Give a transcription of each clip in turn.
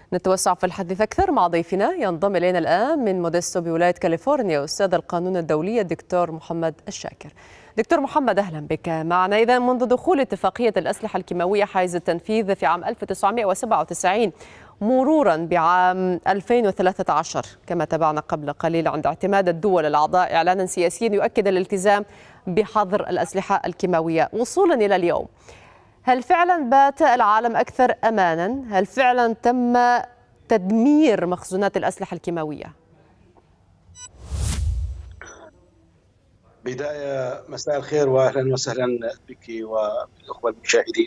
نتوسع في الحديث أكثر مع ضيفنا. ينضم إلينا الآن من موديستو بولاية كاليفورنيا أستاذ القانون الدولي الدكتور محمد الشاكر. دكتور محمد، أهلا بك معنا. إذا منذ دخول اتفاقية الأسلحة الكيماوية حيز التنفيذ في عام 1997 مرورا بعام 2013 كما تابعنا قبل قليل عند اعتماد الدول الأعضاء إعلانا سياسيا يؤكد الالتزام بحظر الأسلحة الكيماوية وصولا إلى اليوم، هل فعلا بات العالم أكثر أمانا؟ هل فعلا تم تدمير مخزونات الأسلحة الكيماوية؟ بداية مساء الخير وأهلا وسهلا بك وبالأخوة المشاهدين.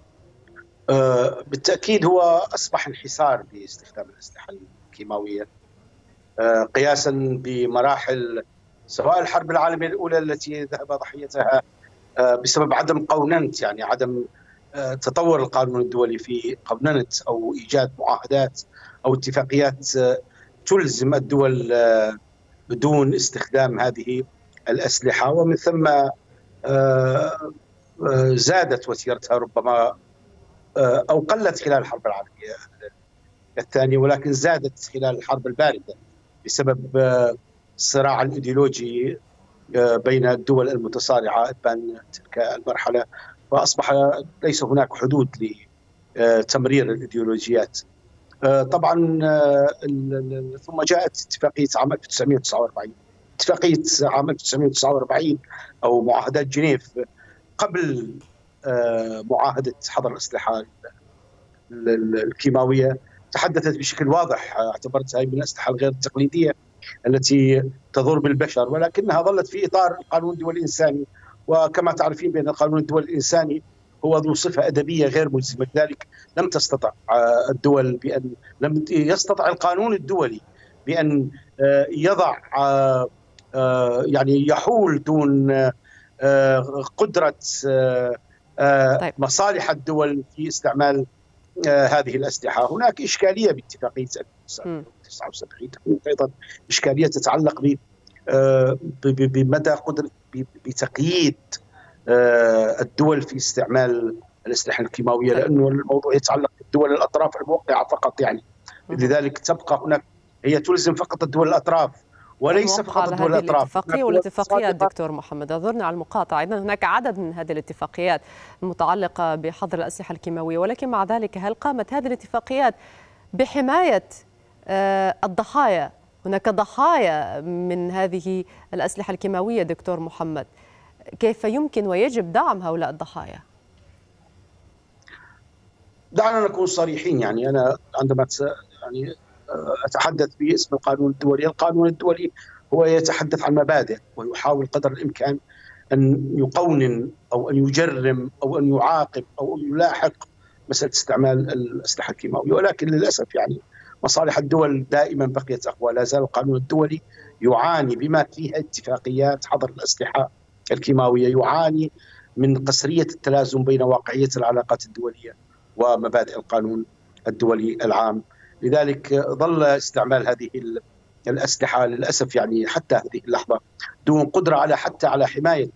بالتأكيد هو أصبح انحسار باستخدام الأسلحة الكيماوية قياسا بمراحل سواء الحرب العالمية الأولى التي ذهب ضحيتها بسبب عدم قوننة، يعني عدم تطور القانون الدولي في قوننة أو إيجاد معاهدات أو اتفاقيات تلزم الدول بدون استخدام هذه الأسلحة، ومن ثم زادت وتيرتها ربما أو قلت خلال الحرب العالمية الثانية، ولكن زادت خلال الحرب الباردة بسبب الصراع الإيديولوجي بين الدول المتصارعة إبان تلك المرحلة، فأصبح ليس هناك حدود لتمرير الإيديولوجيات. طبعا ثم جاءت اتفاقية عام 1949. اتفاقية عام 1949 أو معاهدات جنيف قبل معاهدة حظر الأسلحة الكيماوية تحدثت بشكل واضح، اعتبرتها من الأسلحة الغير التقليدية التي تضر بالبشر، ولكنها ظلت في إطار القانون الدولي الإنساني، وكما تعرفين بأن القانون الدولي الإنساني هو ذو صفة أدبية غير ملزمة، لذلك لم تستطع الدول بأن لم يستطع القانون الدولي بأن يضع يعني يحول دون قدرة مصالح الدول في استعمال هذه الأسلحة. هناك إشكالية باتفاقية 1979 أيضا، إشكالية تتعلق بمدى قدرة بتقييد الدول في استعمال الأسلحة الكيماوية، لأنه الموضوع يتعلق بالدول الأطراف الموقعة فقط، يعني لذلك تبقى هناك هي تلزم فقط الدول الأطراف وليس فقط الدول الأطراف. الاتفاقية والاتفاقيات دكتور محمد، أعذرنا على المقاطعة، إذن هناك عدد من هذه الاتفاقيات المتعلقة بحظر الأسلحة الكيماوية، ولكن مع ذلك هل قامت هذه الاتفاقيات بحماية الضحايا؟ هناك ضحايا من هذه الأسلحة الكيماوية دكتور محمد، كيف يمكن ويجب دعم هؤلاء الضحايا؟ دعنا نكون صريحين، يعني أنا عندما يعني أتحدث باسم القانون الدولي، القانون الدولي هو يتحدث عن مبادئ ويحاول قدر الإمكان أن يقونن أو أن يجرم أو أن يعاقب أو أن يلاحق مسألة استعمال الأسلحة الكيماوية، ولكن للأسف يعني مصالح الدول دائما بقيت أقوى. لا زال القانون الدولي يعاني بما فيها اتفاقيات حظر الأسلحة الكيماوية، يعاني من قصرية التلازم بين واقعية العلاقات الدولية ومبادئ القانون الدولي العام. لذلك ظل استعمال هذه الأسلحة للأسف يعني حتى هذه اللحظة دون قدرة على حتى على حماية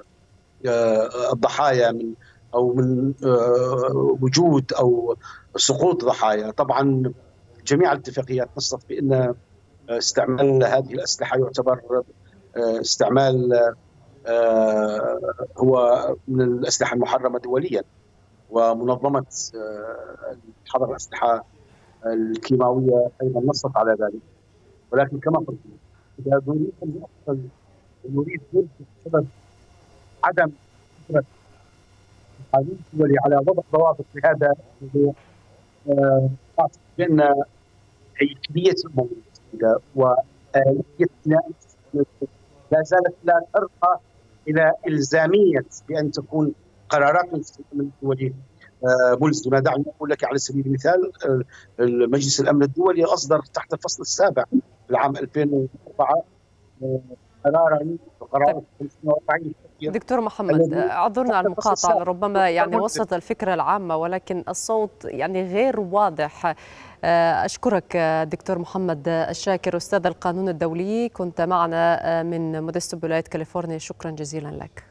الضحايا من وجود أو سقوط ضحايا. طبعا جميع الاتفاقيات نصت بأن استعمال هذه الأسلحة يعتبر استعمال هو من الأسلحة المحرمة دوليا، ومنظمة حظر الأسلحة الكيماوية أيضا نصت على ذلك. ولكن كما قلت إذا نريد بسبب عدم قدرة القانون الدولي على وضع ضوابط لهذا الموضوع، بأن هيكلية الموضوع وآلية لا زالت لا ترقى إلى إلزامية بأن تكون قرارات الدولية ملزمة. دعني أقول لك على سبيل المثال مجلس الأمن الدولي أصدر تحت الفصل السابع في العام 2004 قرارا 540. دكتور محمد، اعذرنا على المقاطعة، ربما يعني وصلت الفكرة العامة ولكن الصوت يعني غير واضح. أشكرك دكتور محمد الشاكر أستاذ القانون الدولي، كنت معنا من موديستو بولاية كاليفورنيا، شكرا جزيلا لك.